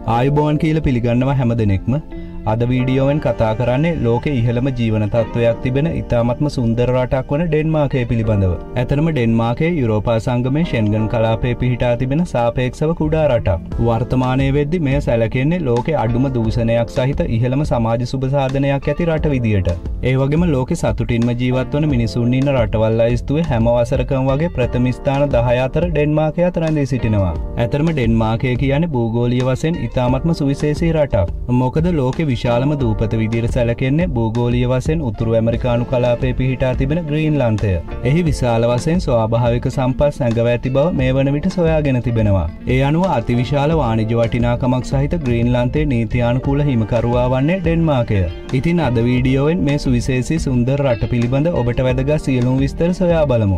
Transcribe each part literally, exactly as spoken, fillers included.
ආයුබෝවන් කියලා පිළිගන්නවා හැම දෙනෙක්ම. අද වීඩියෝවෙන් කතා කරන්නේ ලෝකේ ඉහළම ජීවන තත්ත්වයක් තිබෙන ඉතාමත්ම සුන්දර රටක් වන ඩෙන්මාර්කය පිළිබඳව. ඇතනම ඩෙන්මාර්කය යුරෝපා සංගමයේ ෂෙන්ගන් කලාපයේ පිහිටා තිබෙන සාපේක්ෂව කුඩා රටක්. වර්තමානයේ වෙද්දී මෙය සැලකෙන්නේ ලෝකේ අඩුම දූෂණයක් සහිත ඉහළම සමාජ සුබ සාධනයක් ඇති රට විදියට. ඒ වගේම ලෝකේ සතුටින්ම ජීවත් වන මිනිසුන් ඉන්න රටවල් ලයිස්තුවේ හැම වසරකම වගේ ප්‍රථම ස්ථාන දහය අතර ඩෙන්මාර්කය අත රැඳී සිටිනවා. ඇතනම ඩෙන්මාර්කය කියන්නේ භූගෝලීය වශයෙන් ඉතාමත්ම සුවිශේෂී රටක්. මොකද ලෝකේ විශාලම දූපත විදියට සැලකෙන්නේ භූගෝලීය වශයෙන් උතුරු ඇමරිකානු කලාපයේ පිහිටා තිබෙන ග්‍රීන්ලන්තය. එහි විශාල වශයෙන් ස්වාභාවික සම්පත් සැඟව ඇති බව මේ වන විට සොයාගෙන තිබෙනවා. ඒ අනුව අතිවිශාල වාණිජ්‍ය වටිනාකමක් සහිත ග්‍රීන්ලන්තයේ නීතියානුකූල හිමිකරුවා වන්නේ ඩෙන්මාර්කය. ඉතින් අද වීඩියෝවෙන් මේ සුවිශේෂී සුන්දර රට පිළිබඳ ඔබට වැදගත් සියලුම විස්තර සොයා බලමු.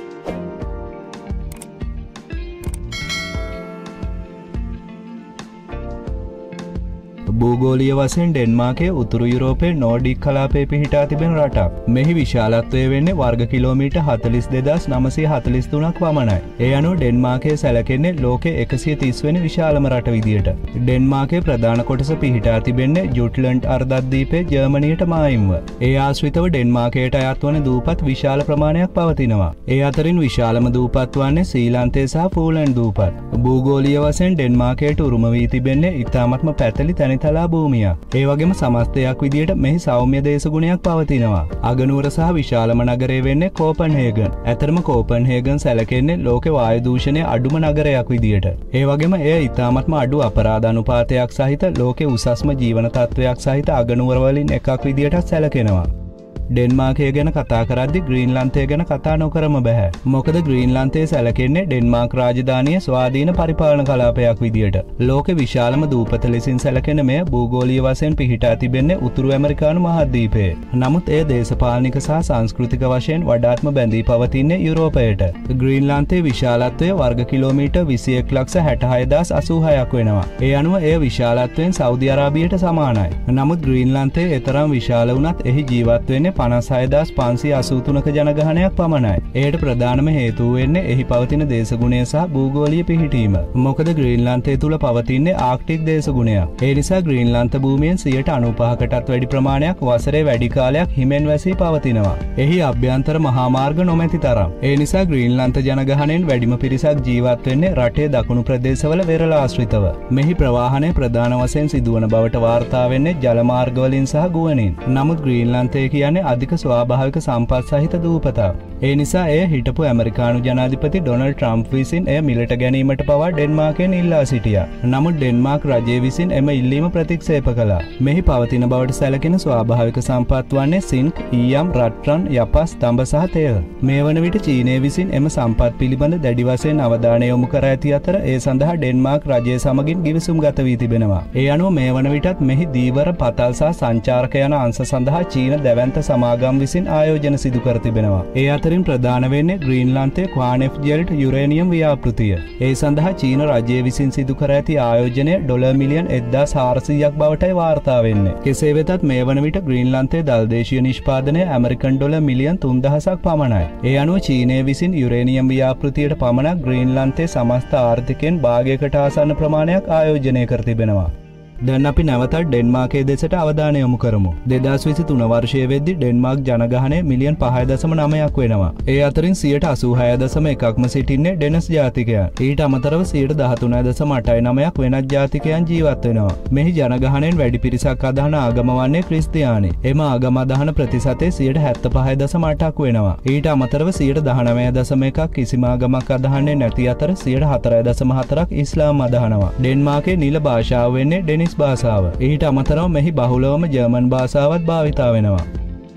භූගෝලීය වශයෙන් ඩෙන්මාර්කය උතුරු යුරෝපයේ නෝර්ඩික් කලාපයේ පිහිටා තිබෙන රටක්. මෙහි විශාලත්වය වෙන්නේ වර්ග කිලෝමීටර් හතළිස් දෙදාස් නවසිය හතළිස් තුනක් පමණයි. ඒ අනුව ඩෙන්මාර්කය සැලකෙන්නේ ලෝකයේ එකසිය තිස් වෙනි විශාලම රට විදියට. ඩෙන්මාර්කයේ ප්‍රධාන කොටස පිහිටා තිබෙන්නේ ජුට්ලන්ඩ් අර්ධද්වීපයේ ජර්මනියට මායිම්ව. ඒ ආශ්‍රිතව ඩෙන්මාර්කයට අයත් වන දූපත් විශාල ප්‍රමාණයක් පවතිනවා. ඒ අතරින් විශාලම දූපත් වන්නේ ශ්‍රීලන්තය සහ පෝලන්ඩ් දූපත්. භූගෝලීය වශයෙන් ඩෙන්මාර්කයට උරුම වී තිබෙන්නේ ඉතාමත්ම පැතලි තනි තලා භූමියක්. ඒ වගේම සමස්තයක් විදියට මෙහි සෞම්‍ය දේශගුණයක් පවතිනවා. අගනුවර සහ විශාලම නගරය වෙන්නේ කෝපන්හේගන්. ඇතරම කෝපන්හේගන් සැලකෙන්නේ ලෝකේ වායු දූෂණය අඩුම නගරයක් විදියට. ඒ වගේම එය ඉතාමත්ම අඩු අපරාධ අනුපාතයක් සහිත ලෝකේ උසස්ම ජීවන තත්ත්වයක් සහිත අගනුවර වලින් එකක් විදියට සැලකෙනවා. ඩෙන්මාර්කය ගැන කතා කරද්දි ග්‍රීන්ලන්තය ගැන කතා නොකරම බෑ. මොකද ග්‍රීන්ලන්තය සැලකෙන්නේ ඩෙන්මාර්ක් රාජධානිය ස්වාධීන පරිපාලන කලාපයක් විදියට. ලෝකේ විශාලම දූපත ලෙසින් සැලකෙන මෙය භූගෝලීය වශයෙන් පිහිටා තිබෙන්නේ උතුරු ඇමරිකානු මහද්වීපයේ. නමුත් එය දේශපාලනික සහ සංස්කෘතික වශයෙන් වඩාත්ම බැඳී පවතින්නේ යුරෝපයට. ග්‍රීන්ලන්තයේ විශාලත්වය වර්ග කිලෝමීටර් විසි එක් ලක්ෂ හැට හයදාස් අසූ හයක් වෙනවා. ඒ අනුව එය විශාලත්වයෙන් සෞදි අරාබියට සමානයි. නමුත් ග්‍රීන්ලන්තය එතරම් විශාල වුණත් එහි ජීවත් වෙන්නේ පනස් හයදාස් පන්සිය අසූ තුනක ජනගහනයක් පමණයි. එයට ප්‍රධානම හේතුව වෙන්නේ එහි පවතින දේශගුණය සහ භූගෝලීය පිහිටීම. මොකද ග්‍රීන්ලන්තය තුල පවතින්නේ ආක්ටික් දේශගුණයක්. ඒ නිසා ග්‍රීන්ලන්ත භූමියෙන් සියයට අනූපහකටත් වැඩි ප්‍රමාණයක් වසරේ වැඩි කාලයක් හිමෙන් වැසී පවතිනවා. එහි අභ්‍යන්තර මහා මාර්ග නොමැති තරම්. ඒ නිසා ග්‍රීන්ලන්ත ජනගහනයෙන් වැඩිම පිරිසක් ජීවත් වෙන්නේ රටේ දකුණු ප්‍රදේශවල වෙරළ ආශ්‍රිතව. මෙහි ප්‍රවාහනය ප්‍රධාන වශයෙන් සිදුවන බවට වාර්තා වෙන්නේ ජල මාර්ග වලින් සහ ගුවනින්. නමුත් ග්‍රීන්ලන්තය කියන්නේ අධික ස්වාභාවික සම්පත් සහිත දූපතක්. ඒ නිසා එය හිටපු ඇමරිකානු ජනාධිපති ඩොනල්ඩ් ට්‍රම්ප් විසින් එය මිලට ගැනීමට පවා ඩෙන්මාර්කයෙන් ඉල්ලා සිටියා. නමුත් ඩෙන්මාර්ක් රජය විසින් එම ඉල්ලීම ප්‍රතික්ෂේප කළා. මෙහි පවතින බවට සැලකෙන ස්වාභාවික සම්පත් වන්නේ සින්ක්, ඊයම්, රත්රන්, යපස්, තඹ සහ තෙල්. මේ වන විට චීනය විසින් එම සම්පත් පිළිබඳ දැඩි වශයෙන් අවධානය යොමු කර ඇති අතර ඒ සඳහා ඩෙන්මාර්ක් රජය සමගින් ගිවිසුම් ගත වී තිබෙනවා. ඒ අනුව මේ වන විටත් මෙහි දීවර, පතල් සහ සංචාරක යන අංශ සඳහා චීන දැවැන්ත සමාගම් විසින් ආයෝජන සිදු කර තිබෙනවා. ඒ අතරින් ප්‍රධාන වෙන්නේ ග්‍රීන්ලන්තයේ ක්වානෙෆ් ජෙල්ට් යුරේනියම් ව්‍යාපෘතිය. ඒ සඳහා චීන රජය විසින් සිදු කර ඇති ආයෝජනය ඩොලර් මිලියන් එක්දාස් හාරසීයක් බවටයි වාර්තා වෙන්නේ. කෙසේ වෙතත් මේ වන විට ග්‍රීන්ලන්තයේ දල්දේශීය නිෂ්පාදනය ඇමරිකන් ඩොලර් මිලියන් තුන්දහසක් පමණයි. ඒ අනුව චීනය විසින් යුරේනියම් ව්‍යාපෘතියට පමණක් ග්‍රීන්ලන්තයේ සමස්ත ආර්ථිකයෙන් භාගයකට ආසන්න ප්‍රමාණයක් ආයෝජනය කර තිබෙනවා. දැන් අපි නැවතත් ඩෙන්මාර්කයේ දෙසට අවධානය යොමු කරමු. දෙදාස් විසි තුන වර්ෂයේ වෙද්දී ඩෙන්මාර්ක් ජනගහනය මිලියන් පහයි දශම නවයක් වෙනවා. ඒ අතරින් සියයට අසූ හය දශම එකක්ම සිටින්නේ ඩෙනස් ජාතිකයන්. ඊට අමතරව සියයට දහතුනයි දශම අටයි නවයක් වෙනත් ජාතිකයන් ජීවත් වෙනවා. මෙහි ජනගහනයෙන් වැඩි පිරිසක් අදහන ආගම වන්නේ ක්‍රිස්තියානි. එම ආගම අදහන ප්‍රතිශතය සියයට හැත්තෑපහයි දශම අටක් වෙනවා. ඊට අමතරව සියයට දහනවය දශම එකක් කිසිම ආගමක් අදහන්නේ නැති අතර සියයට හතරයි දශම හතරක් ඉස්ලාම් අදහනවා. ඩෙන්මාර්කයේ නිල භාෂාව වෙන්නේ ඩෙනිස් භාෂාව. ඊට අමතරව මෙහි බහුලවම ජර්මන් භාෂාවත් භාවිතා වෙනවා.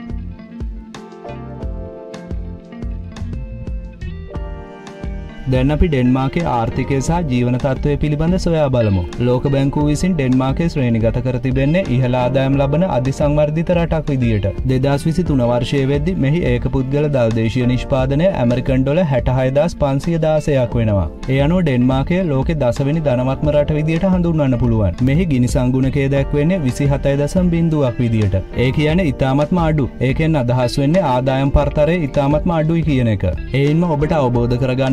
දැන් අපි ඩෙන්මාර්කයේ ආර්ථිකය සහ ජීවන තත්ත්වය පිළිබඳ සොයා බලමු. ලෝක බැංකුව විසින් ඩෙන්මාර්කයේ ශ්‍රේණිගත කර තිබෙන්නේ ඉහළ ආදායම් ලබන අධිසංවර්ධිත රටක් විදියට. දෙදාස් විසි තුන වර්ෂයේ වෙද්දී මෙහි ඒකපුද්ගල දල්දේශීය නිෂ්පාදනය ඇමරිකන් ඩොලර් හැට හයදාස් පන්සිය දාසයක් වෙනවා. ඒ අනුව ඩෙන්මාර්කය ලෝකේ දසවෙනි ධනවත්ම රට විදියට හඳුන්වන්න පුළුවන්. මෙහි ගිනි සංගුණකය දැක්වෙන්නේ විසි හතයි දශම බිංදුවක් විදියට. ඒ කියන්නේ ඉතාමත්ම අඩු. ඒකෙන් අදහස් වෙන්නේ ආදායම් පරතරය ඉතාමත්ම අඩුයි කියන එක. ඒයින්ම ඔබට අවබෝධ කරගන්න පුළුවන්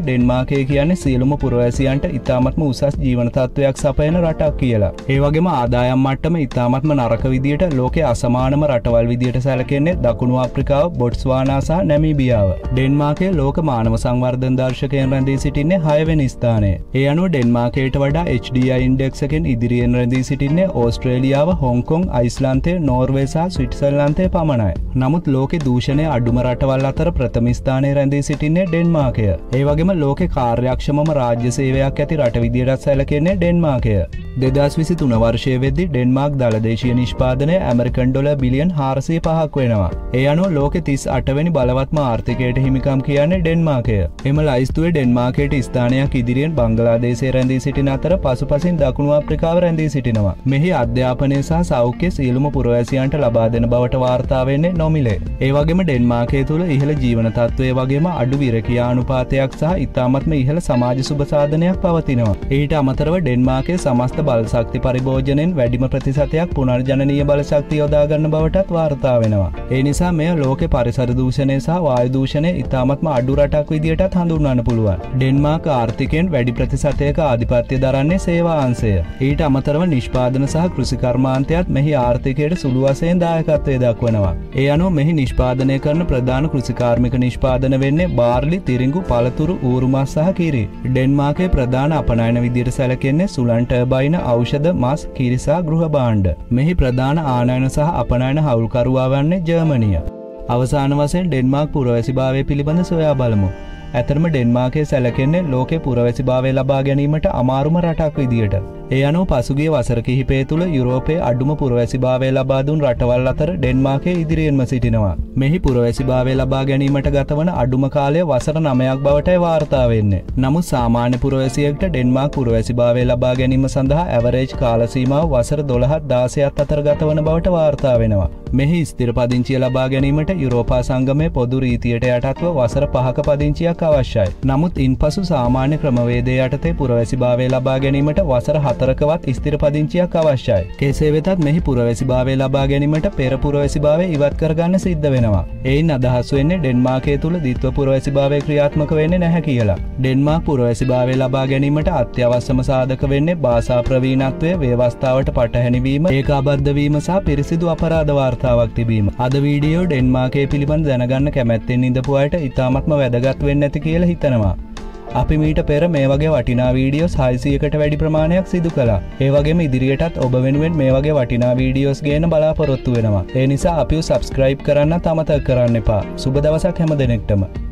ඩෙන්මාර්කය කියන්නේ සියලුම පුරවැසියන්ට ඉතාමත්ම උසස් ජීවන තත්ත්වයක් සපයන රටක් කියලා. ඒ වගේම ආදායම් මට්ටම ඉතාමත්ම නරක විදියට ලෝකයේ අසමානම රටවල් විදියට සැලකෙන්නේ දකුණු අප්‍රිකාව, බොට්ස්වානා සහ නැමීබියාව. ඩෙන්මාර්කය ලෝක මානව සංවර්ධන දර්ශකයෙන් රැඳී සිටින්නේ හය වෙනි ස්ථානයේ. ඒ අනුව ඩෙන්මාර්කයට වඩා එච් ඩී ආයි ඉන්ඩෙක්ස් එකෙන් ඉදිරියෙන් රැඳී සිටින්නේ ඕස්ට්‍රේලියාව, හොංකොං, අයිස්ලන්තය, නෝර්වේ සහ ස්විට්සර්ලන්තය පමණයි. නමුත් ලෝකේ දූෂණය අඩුම රටවල් අතර ප්‍රථම ස්ථානයේ රැඳී සිටින්නේ ඩෙන්මාර්කය. ඒ වගේම ලෝකේ කාර්යක්ෂමම රාජ්‍ය සේවයක් ඇති රට විදියට සැලකෙන්නේ ඩෙන්මාර්කය. දෙදහස් විසිතුන වර්ෂයේ වෙද්දී ඩෙන්මාර්ක් දළදේශීය නිෂ්පාදනය ඇමරිකන් ඩොලර් බිලියන් හාරසිය පහක් වෙනවා. ඒ අනුව ලෝකේ තිස් අට වෙනි බලවත්ම ආර්ථිකයට හිමිකම් කියන්නේ ඩෙන්මාර්කය. එම ලයිස්තුවේ ඩෙන්මාර්කයට ස්ථානයක් ඉදිරියෙන් බංගලාදේශය රැඳී සිටින අතර පසුපසින් දකුණු අප්‍රිකාව රැඳී සිටිනවා. මෙහි අධ්‍යාපනය සහ සෞඛ්‍ය සියලුම පුරවැසියන්ට ලබා දෙන බවට වාර්තා වෙන්නේ නොමිලේ. ඒ වගේම ඩෙන්මාර්කය තුළ ඉහළ ජීවන තත්ත්වය වගේම අඩු විරකියා අනුපාතයක් සහ ඉතාමත්ම ඉහළ සමාජ සුබ සාධනයක් පවතිනවා. ඊට අමතරව ඩෙන්මාර්කයේ සමස්ත බල ශක්ති පරිභෝජනයෙන් වැඩිම ප්‍රතිශතයක් පුනර්ජනනීය බල ශක්තිය යොදා ගන්න බවටත් වාර්තා වෙනවා. ඒ නිසා මෙය ලෝකේ පරිසර දූෂණය සහ වායු දූෂණය ඉතාමත්ම අඩු රටක් විදියටත් හඳුන්වන්න පුළුවන්. ඩෙන්මාර්ක් ආර්ථිකයෙන් වැඩි ප්‍රතිශතයක ආධිපත්‍ය දරන්නේ සේවා අංශය. ඊට අමතරව නිෂ්පාදන සහ කෘෂි කර්මාන්තයත් මෙහි ආර්ථිකයට සුළු වශයෙන් දායකත්වය දක්වනවා. ඒ අනුව මෙහි නිෂ්පාදනය කරන ප්‍රධාන කෘෂි කාර්මික නිෂ්පාදන වෙන්නේ බාර්ලි, තිරිඟු, පළතුරු, ඌරු මස් සහ කිරි. ඩෙන්මාර්කයේ ප්‍රධාන අපනයන විදියට සැලකෙන්නේ සුළං ටර්බයින, ඖෂධ, මස්, කිරි සහ ගෘහ භාණ්ඩ. මෙහි ප්‍රධාන ආනයන සහ අපනයන හවුල්කරුවා වන්නේ ජර්මනිය. අවසාන වශයෙන් ඩෙන්මාර්ක් පුරවැසිභාවය පිළිබඳ සොයා බලමු. ඇතරම ඩෙන්මාර්කයේ සැලකෙන්නේ ලෝකේ පුරවැසිභාවය ලබා ගැනීමට අමාරුම රටක් විදියට. ඒ අනුව පසුගිය වසර කිහිපය තුළ යුරෝපයේ අඩුම පුරවැසිභාවය ලබා දුන් රටවල් අතර ඩෙන්මාර්කය ඉදිරියෙන්ම සිටිනවා. මෙහි පුරවැසිභාවය ලබා ගැනීමට ගතවන අඩුම කාලය වසර නවයක් බවටයි වාර්තා වෙන්නේ. නමුත් සාමාන්‍ය පුරවැසියෙකුට ඩෙන්මාර්ක් පුරවැසිභාවය ලබා ගැනීම සඳහා ඇවරේජ් කාල සීමාව වසර දොළහත් දාසයත් අතර ගතවන බවට වාර්තා වෙනවා. මෙහි ස්ථිර පදිංචිය ලබා ගැනීමට යුරෝපා සංගමයේ පොදු රීතියට යටත්ව වසර පහක පදිංචියක් අවශ්‍යයි. නමුත් ඉන්පසු සාමාන්‍ය ක්‍රමවේදය යටතේ පුරවැසිභාවය ලබා ගැනීමට වසර හතරකවත් ස්ථිර පදිංචියක් අවශ්‍යයි. කෙසේ වෙතත් මෙහි පුරවැසිභාවය ලබා ගැනීමට පෙර පුරවැසිභාවය ඉවත් කරගන්න සිද්ධ වෙනවා. එයින් අදහස් වෙන්නේ ඩෙන්මාර්කය තුළ ද්විත්ව පුරවැසිභාවය ක්‍රියාත්මක වෙන්නේ නැහැ කියලා. ඩෙන්මාර්ක් පුරවැසිභාවය ලබා ගැනීමට අත්‍යවශ්‍යම සාධක වෙන්නේ භාෂා ප්‍රවීණත්වය, ව්‍යවස්ථාවට පටහැනි වීම, ඒකාබද්ධ වීම සහ පිරිසිදු අපරාධ වාර්තාවක් තිබීම. අද වීඩියෝ ඩෙන්මාර්කය පිළිබඳ දැනගන්න කැමැත්තෙන් ඉඳපු අයට ඉතාමත්ම වැදගත් වෙන්න ඇති කියලා හිතනවා. අපි මීට පෙර මේ වගේ වටිනා වීඩියෝස් හයසීයකට වැඩි ප්‍රමාණයක් සිදු කළා. ඒ වගේම ඉදිරියටත් ඔබ වෙනුවෙන් මේ වගේ වටිනා වීඩියෝස් ගේන්න බලාපොරොත්තු වෙනවා. ඒ නිසා අපිව සබ්ස්ක්‍රයිබ් කරන්නත් අමතක කරන්න එපා. සුබ දවසක් හැම දෙනෙක්ටම.